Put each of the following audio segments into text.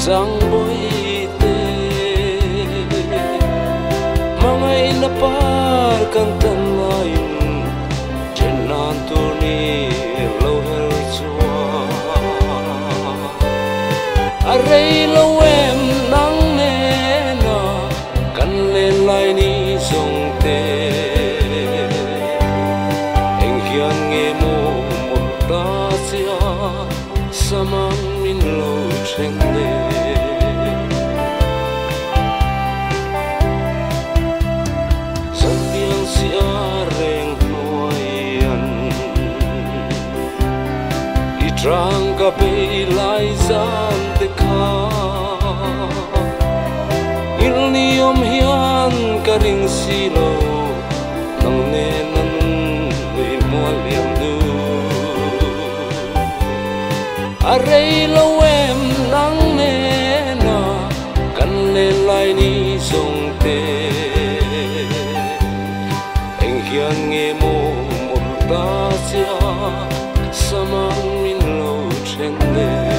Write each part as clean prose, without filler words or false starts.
sang bôi tê mà ngày na par kan tan lain trên nan tu ni lâu hel chua array lâu em nắng nè na kan lên lại ni sông tê anh hiền nghe mô một ta xia samang min lâu chen đê san tiếng xia reng nuayan i trang ka pe lai zan te kha il ni om hian ka ring si lo nang ne nan ui mo liam nu array lâu em nắng nè na kan lên lại ni sông tê anh hiền nghe mô một ta xia samang min lâu chen đê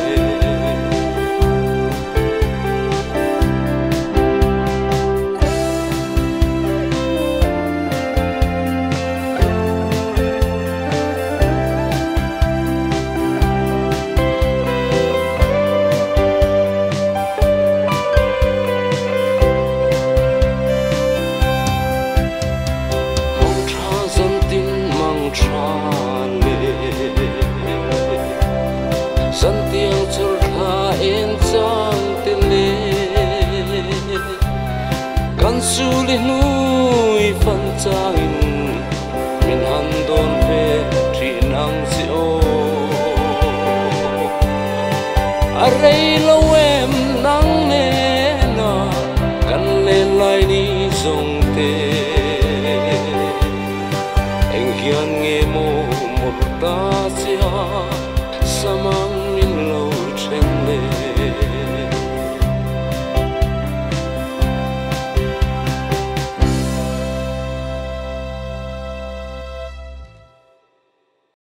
san tiếng chul kha en chang te le kan su li nui fan chang min han don ve tri nang si o array lo em nang